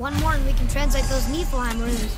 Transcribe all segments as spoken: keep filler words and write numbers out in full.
One more and we can translate those Niflheim runes.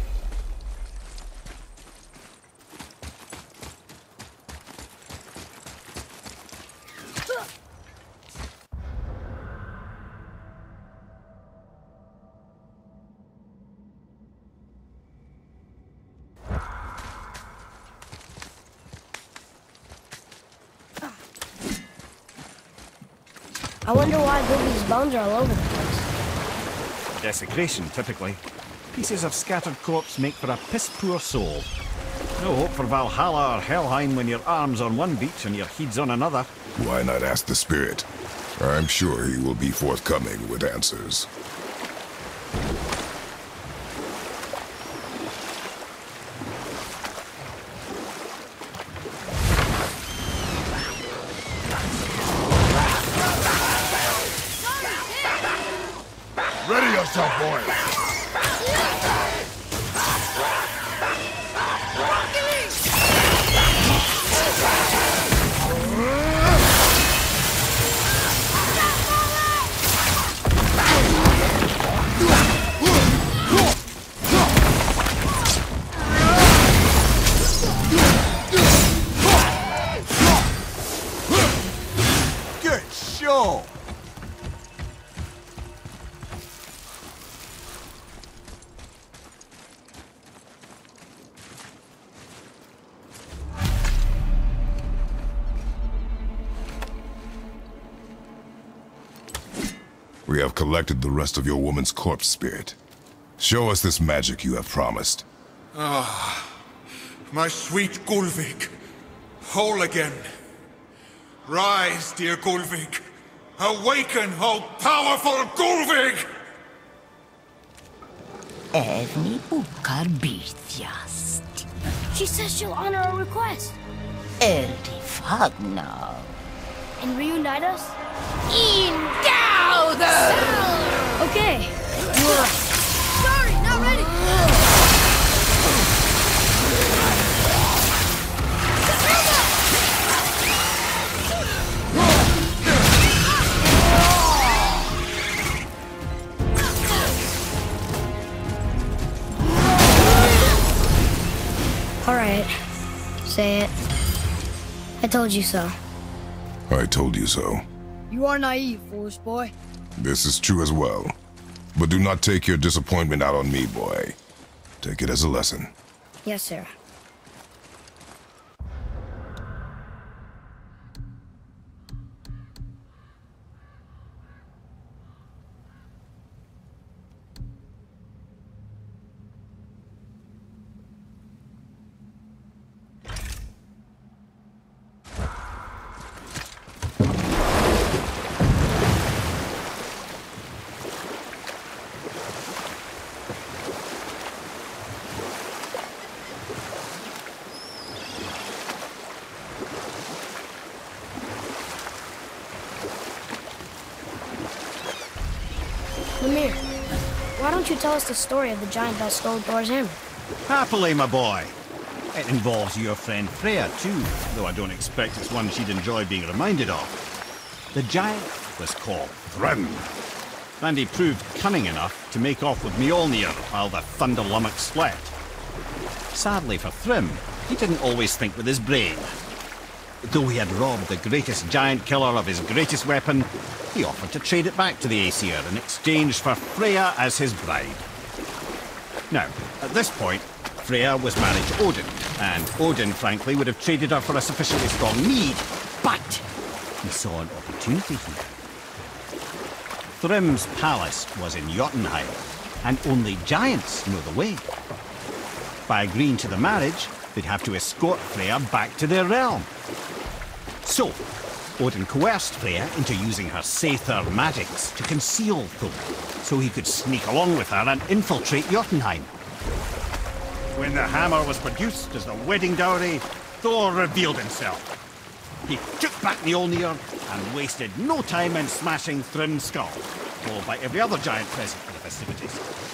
I wonder why Goofy's bones are all over the place. Desecration, typically. Pieces of scattered corpse make for a piss-poor soul. No hope for Valhalla or Helheim when your arm's on one beach and your head's on another. Why not ask the spirit? I'm sure he will be forthcoming with answers. Ready yourself, boys! Good show! We have collected the rest of your woman's corpse spirit. Show us this magic you have promised. Ah, my sweet Gullveig, whole again. Rise, dear Gullveig. Awaken, oh powerful Gullveig! Evni ukar bitjast. She says she'll honor our request. Erdi fagna. And reunite us? Indauder! Okay. Sorry, not ready! Alright. Say it. I told you so. I told you so. You are naive, foolish boy. This is true as well. But do not take your disappointment out on me, boy. Take it as a lesson. Yes, sir. Mimir, why don't you tell us the story of the giant that stole Thor's hammer? Happily, my boy. It involves your friend Freya, too, though I don't expect it's one she'd enjoy being reminded of. The giant was called Thrym, and he proved cunning enough to make off with Mjolnir while the Thunder Lummox slept. Sadly for Thrym, he didn't always think with his brain. Though he had robbed the greatest giant killer of his greatest weapon, he offered to trade it back to the Aesir in exchange for Freya as his bride. Now, at this point, Freya was married to Odin, and Odin, frankly, would have traded her for a sufficiently strong need, but he saw an opportunity here. Thrym's palace was in Jotunheim, and only giants know the way. By agreeing to the marriage, they'd have to escort Freya back to their realm. So, Odin coerced Freya into using her Seithar magics to conceal Thor, so he could sneak along with her and infiltrate Jotunheim. When the hammer was produced as the wedding dowry, Thor revealed himself. He took back Mjolnir and wasted no time in smashing Thrym's skull, followed by every other giant present for the festivities.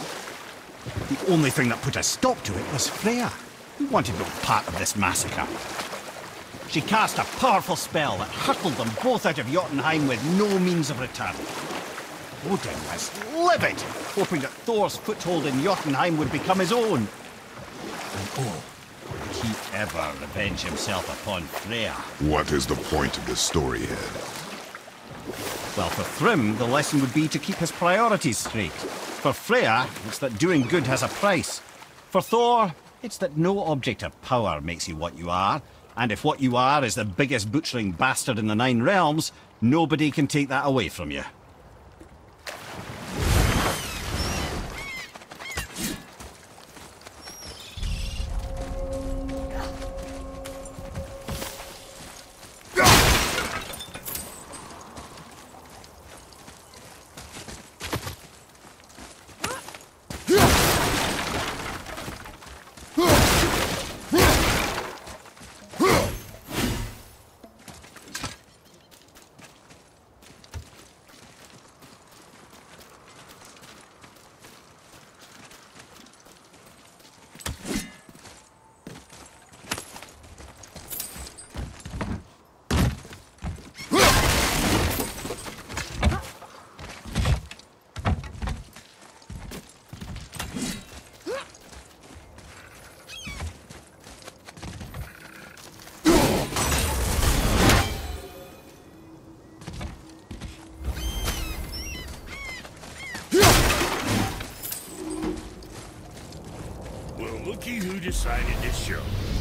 The only thing that put a stop to it was Freya, who wanted no part of this massacre. She cast a powerful spell that hurtled them both out of Jotunheim with no means of return. Odin was livid, hoping that Thor's foothold in Jotunheim would become his own. And oh, would he ever revenge himself upon Freya? What is the point of this story, Head? Well, for Thrym, the lesson would be to keep his priorities straight. For Freya, it's that doing good has a price. For Thor, it's that no object of power makes you what you are, and if what you are is the biggest butchering bastard in the Nine Realms, nobody can take that away from you. Looky who decided to show.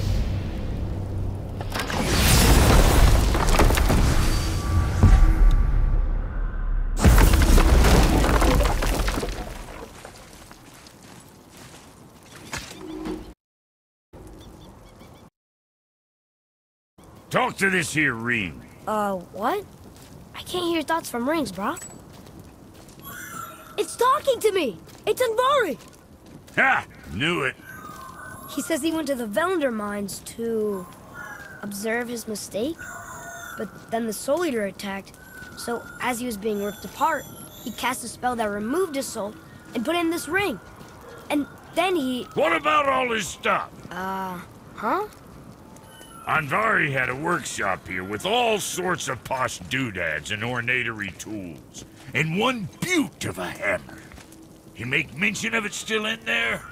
Talk to this here ring. Uh, what? I can't hear thoughts from rings, brah. It's talking to me! It's Andvari! Ha! Knew it. He says he went to the Velander mines to observe his mistake, but then the Soul Eater attacked, so as he was being ripped apart, he cast a spell that removed his soul and put it in this ring. And then he... What about all his stuff? Uh, huh? Andvari had a workshop here with all sorts of posh doodads and ornatery tools, and one beaut of a hammer. You make mention of it still in there?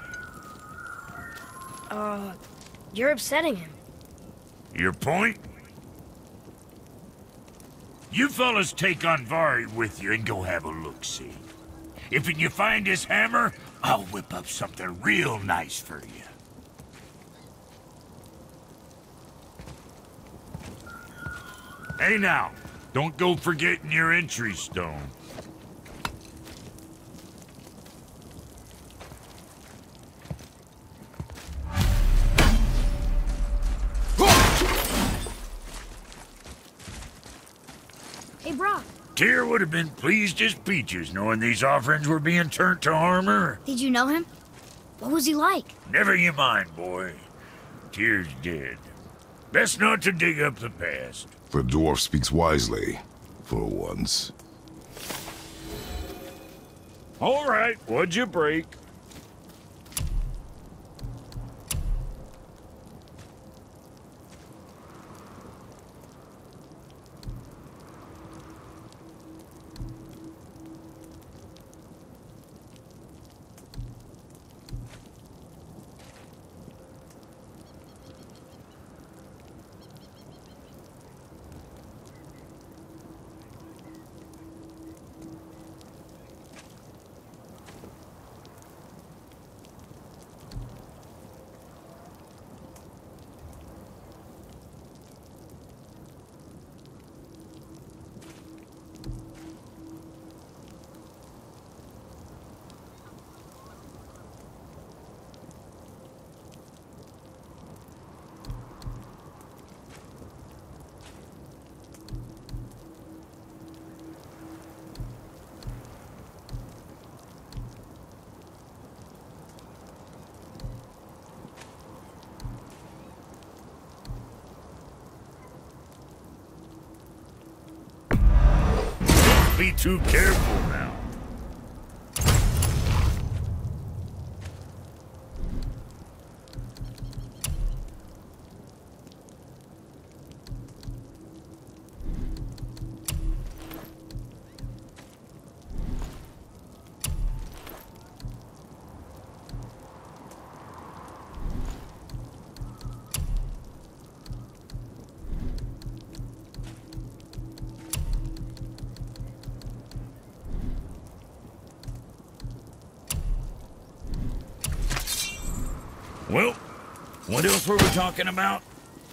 Uh, you're upsetting him. Your point? You fellas take Andvari with you and go have a look-see. If you find his hammer, I'll whip up something real nice for you. Hey now, don't go forgetting your entry stone. Hey, brah. Tyr would have been pleased as peaches knowing these offerings were being turned to armor. Did you know him? What was he like? Never you mind, boy. Tyr's dead. Best not to dig up the past. The dwarf speaks wisely, for once. All right, what'd you break? Be too careful now. Well, what else were we talking about?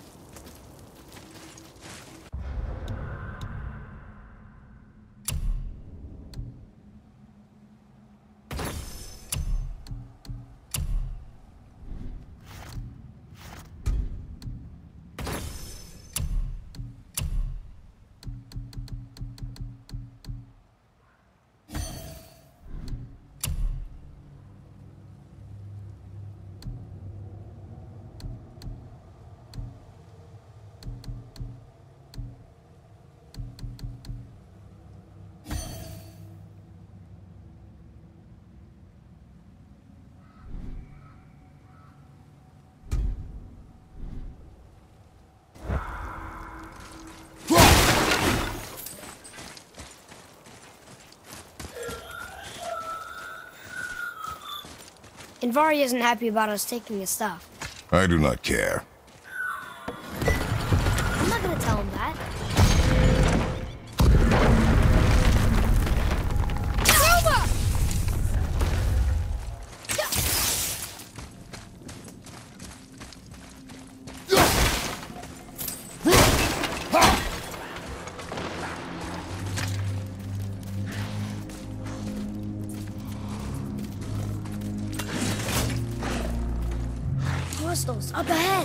Invari isn't happy about us taking his stuff. I do not care. I'm not gonna tell him that. Hostiles up ahead.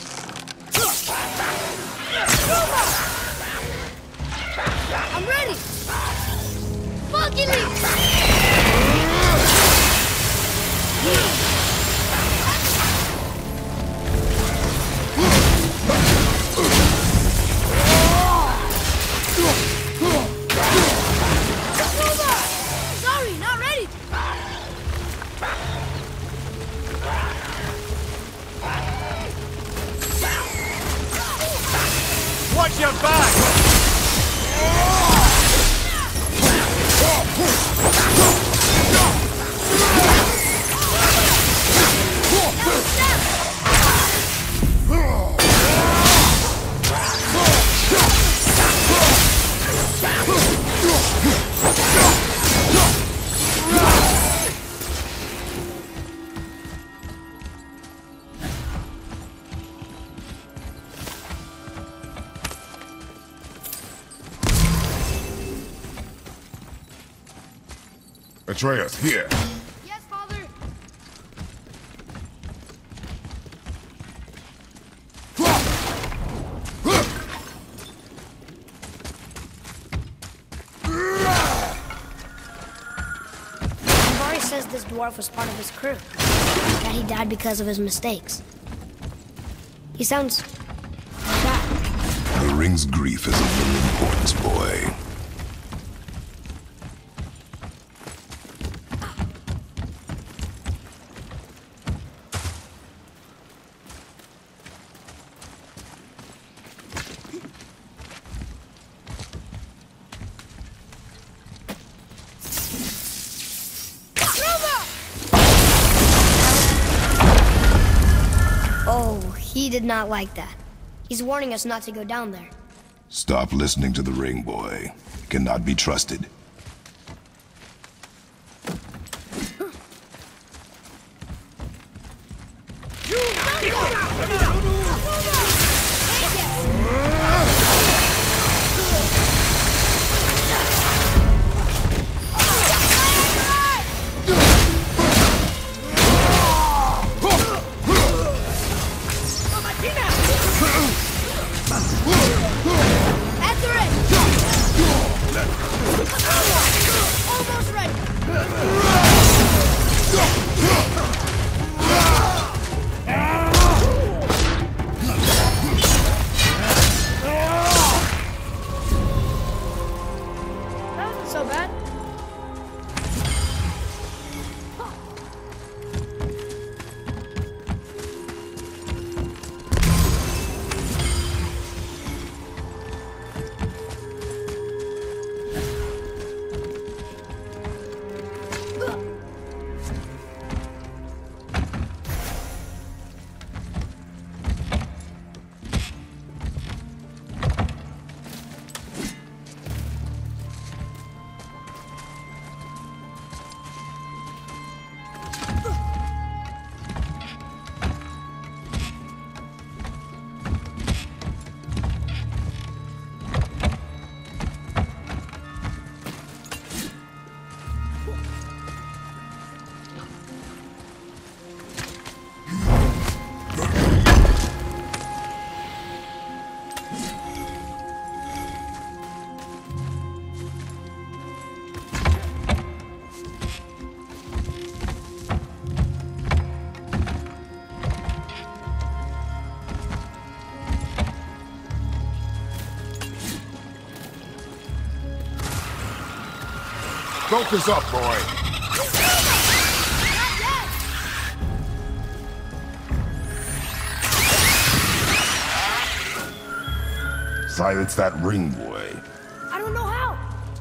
I'm ready! Monkey leap! Sorry, not ready! Watch your back! Atreus, here. Yes, Father! Invari says this dwarf was part of his crew. That he died because of his mistakes. He sounds sad. The ring's grief is of little importance, boy. Oh, he did not like that. He's warning us not to go down there. Stop listening to the ring, boy. It cannot be trusted. After it! Focus up, boy. Silence that ring, boy. I don't know how.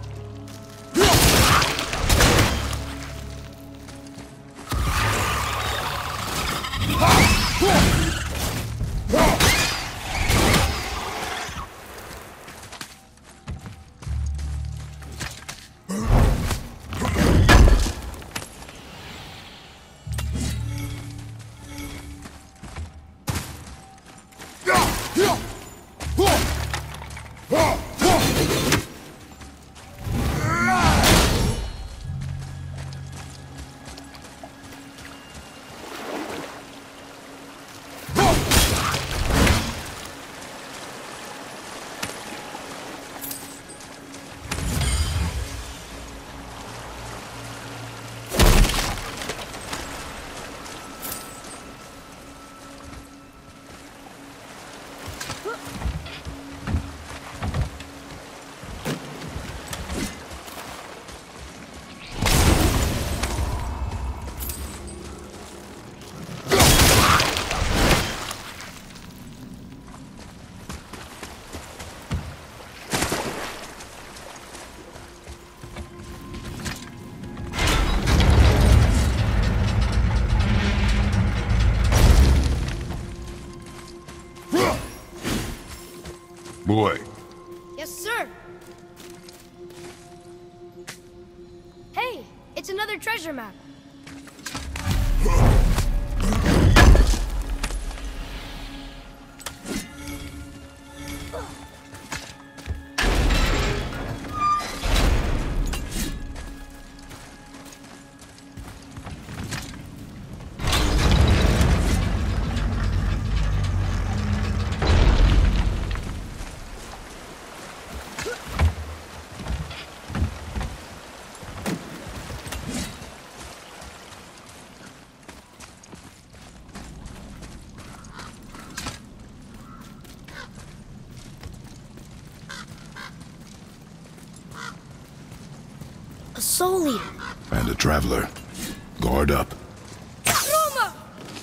Boy. Yes, sir. Hey, it's another treasure map. A soul eater. And a traveler. Guard up. Roma!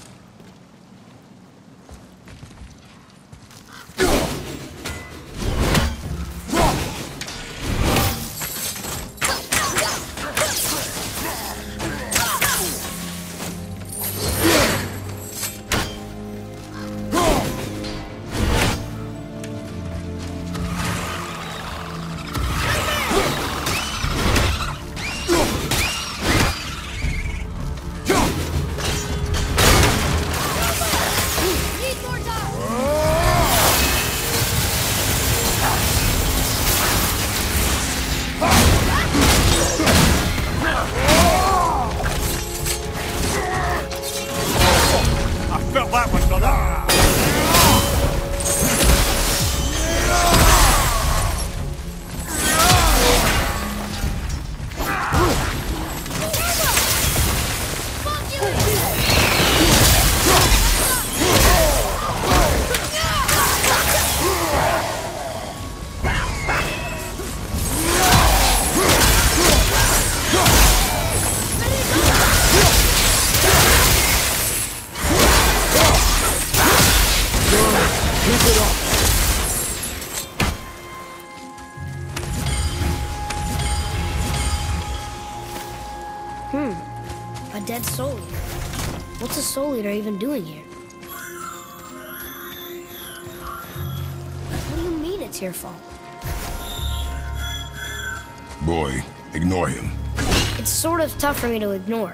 Need more time! I felt that one, brother. A dead soul eater. What's a soul eater even doing here? What do you mean it's your fault? Boy, ignore him. It's sort of tough for me to ignore.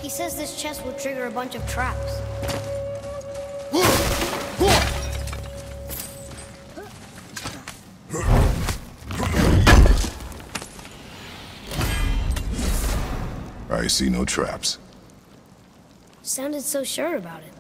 He says this chest will trigger a bunch of traps. I see no traps. Sounded so sure about it.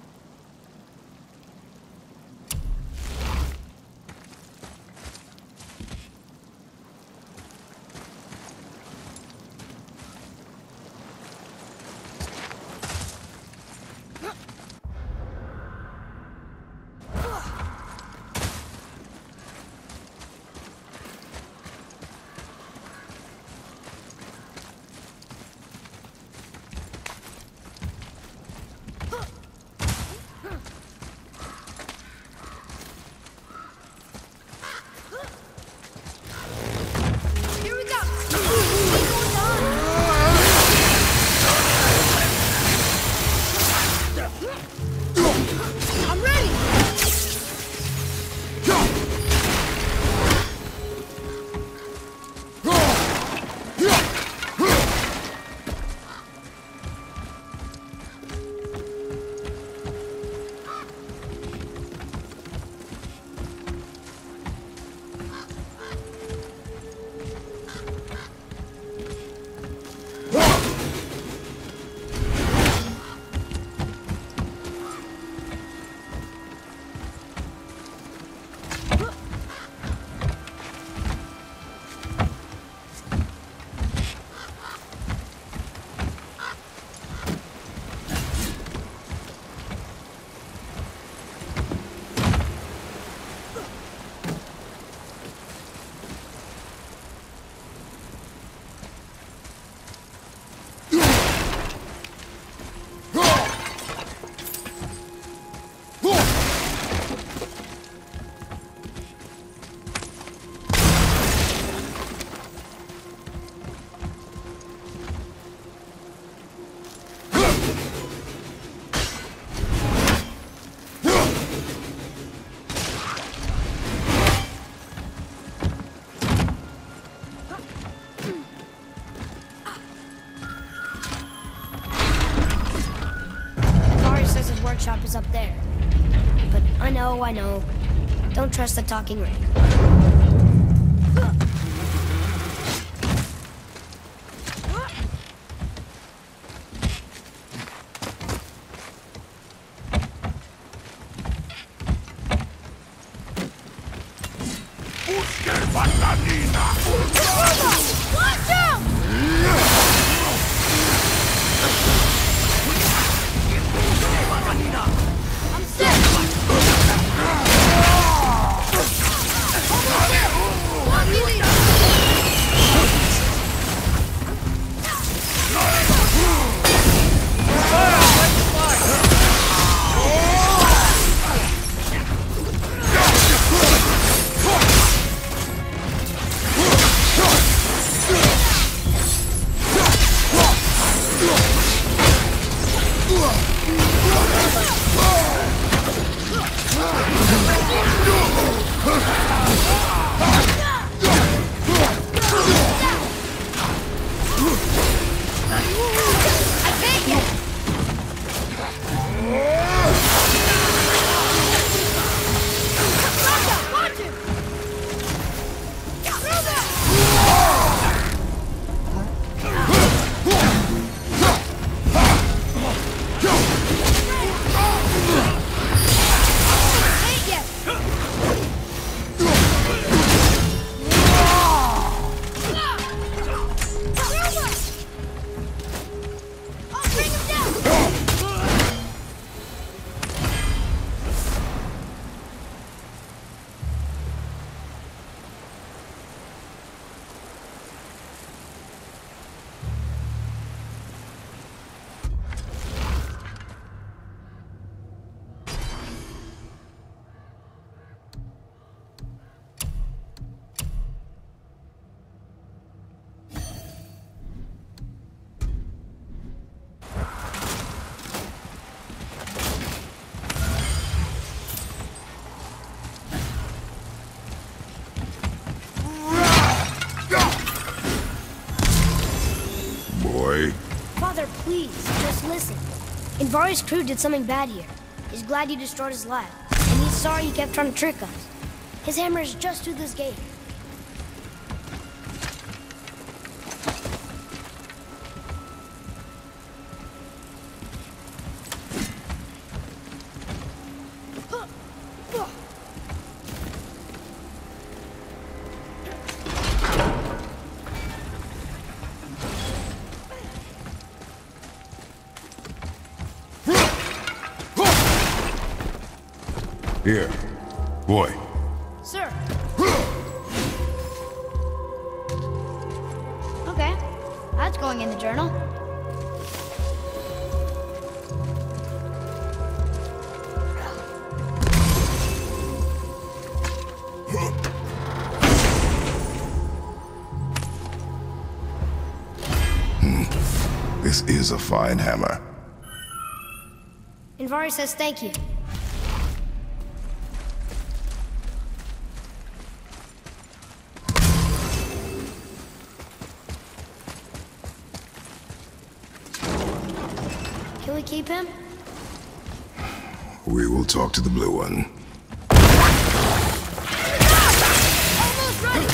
Here we go. What's going on? I'm ready. Kari says his workshop is up there. But I know, I know. Don't trust the talking ring. Watch out! I'm sick. Father, please, just listen. Invari's crew did something bad here. He's glad you destroyed his lab. And he's sorry you kept trying to trick us. His hammer is just through this gate. Here. Boy. Sir. Okay. That's going in the journal. Hmm. This is a fine hammer. Invari says thank you. Can we keep him? We will talk to the blue one. Almost ready!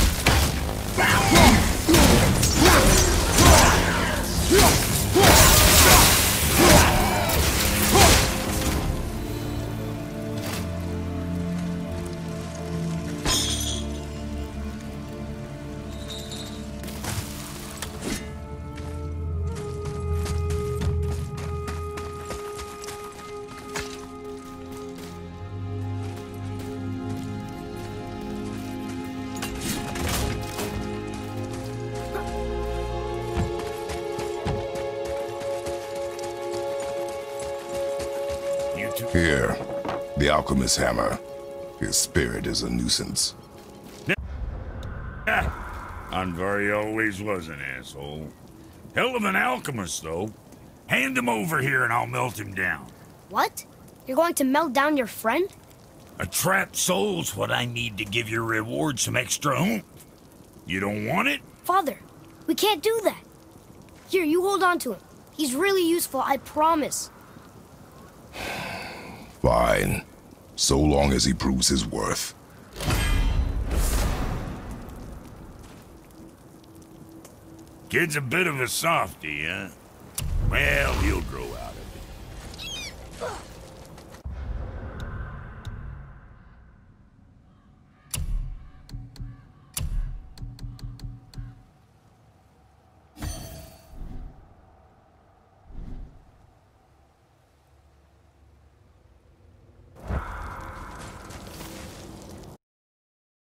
Here, the alchemist's hammer. His spirit is a nuisance. Andvari always was an asshole. Hell of an alchemist, though. Hand him over here and I'll melt him down. What? You're going to melt down your friend? A trapped soul's what I need to give your reward some extra oomph. You don't want it? Father, we can't do that. Here, you hold on to him. He's really useful, I promise. Fine. So long as he proves his worth. Kid's a bit of a softie, huh? Well, he'll grow out of it.